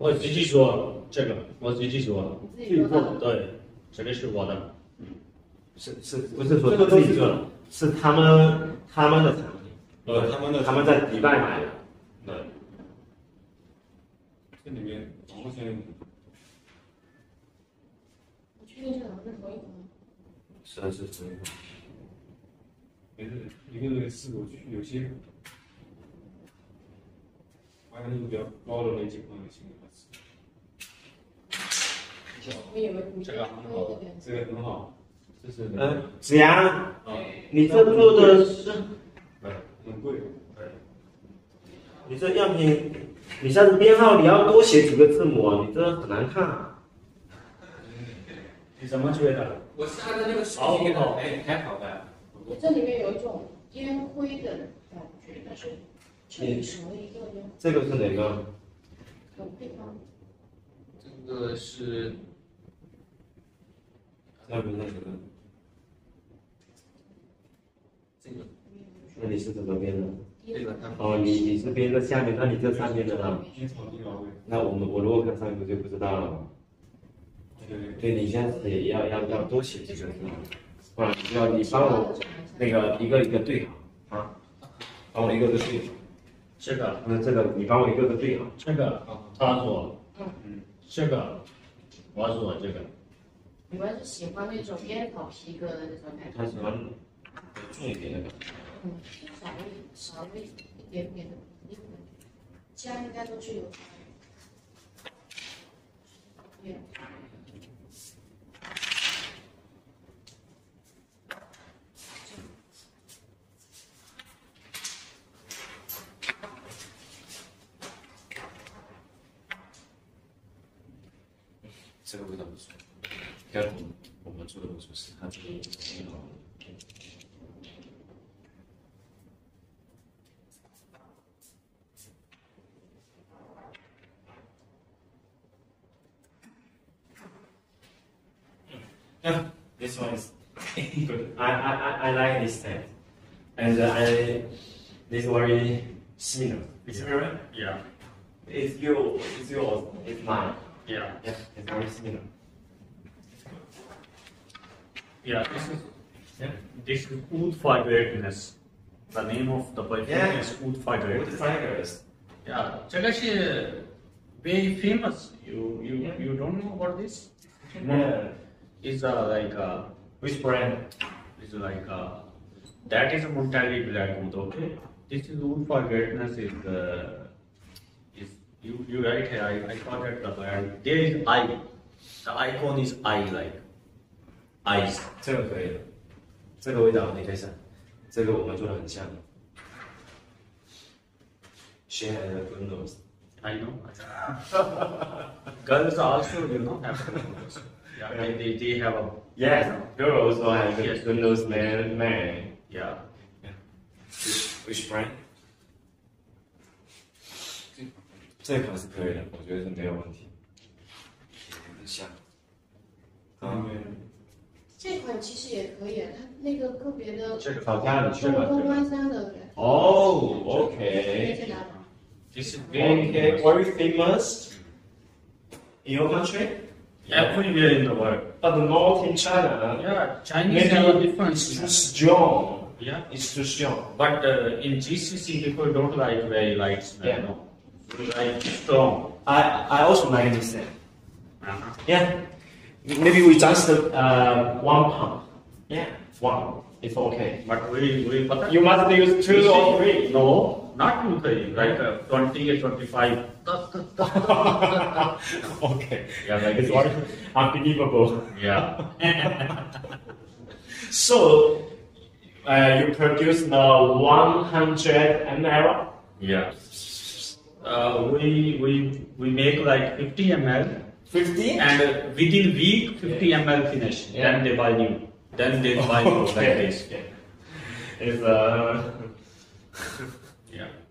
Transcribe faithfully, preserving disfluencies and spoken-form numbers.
我自己做这个，我自己做。 自己做的。 对，这个是我的。 嗯，是是，不是说自己做的，是他们他们的产品。 呃，他们的他们在迪拜买的。对。 这里面好像。 你确定这两个是同一个吗？ 是的，是同一个。 没事，一个个试过去，有些。好像那个比较高的那几款也行。 我以为你这个很好， 这个很好，这是嗯，子阳，你这做的是， 对，很贵，对。 你这样品，你下次编号你要多写几个字母啊，你这很难看啊。 你怎么觉得？ 我是按照那个视频给他排排好的。 这里面有一种烟灰的感觉，但是这里少了一个烟。 这个是哪个？ 有配方。 这个是。 要不那个？ 这个。 那你是怎么编的？ 这个哦，你你是编在下面，那你这上面的呢？那我们我如果看上面就不知道了。对对对，你现在也要要要多写几个字，不然你要你帮我那个一个一个对好啊，帮我一个个对好。 这个， 那这个你帮我一个个对好。 这个他做， 嗯嗯，这个我做这个。 你们是喜欢那种烟草皮革的那种感觉？ 他喜欢重一点那个。 嗯，少一少一一点点的，其他应该都是有。对。 这个味道不错，跟我们我们做的不错，是它这个挺好的。Yeah, this one is good. I I I like this scent, and I this very similar. It's very yeah. It's yours. It's yours. It's mine. Yeah. Yeah, it's very similar. Yeah, this is yeah. This is wood fragrance. The name of the perfume yeah. is wood fragrance. Wood fragrance. Yeah, 这个是 very famous. You you yeah. you don't know about this? Yeah. It's uh, like uh, which brand? It's like uh, that is a Monterey black wood. Okay. This is wood fragrance is uh, is you you right here. I I forgot the brand. There is eye. The icon is eye like eyes. 这个可以的，这个味道你可以试，这个我们做的很像。She had a good nose. I know. Girls also, you know, have good nose. Yeah, they, they, they have a yes. Girls also have yes. good nose man man. Yeah. Yeah. Which, which brand? 这款是可以的，我觉得是没有问题。很像。啊。 这款其实也可以，它那个个别的。 这个好像你去了。 中关山的。 哦 ，OK。 This is very okay, very famous in your country. Everywhere in the world. But not in China. Yeah, Chinese have a difference. It's too strong. Yeah, it's too strong. But uh, in G C C, people don't like very light smell. Yeah. No, they like strong. I I also like this scent. Uh-huh. Yeah, maybe we just uh one pump. Yeah, one. It's okay. But we we. But you must use two or three. No. Not two, three, like uh, twenty or twenty-five. Okay. Yeah, like it's all unbelievable. Yeah. So, uh, you produce the one hundred milliliters? Yeah. Uh, we we we make like fifty milliliters. fifty? And uh, within week, fifty yeah. milliliters finish. Yeah. Then they buy new. Then they buy new okay. like this. Yeah. It's uh. Yeah.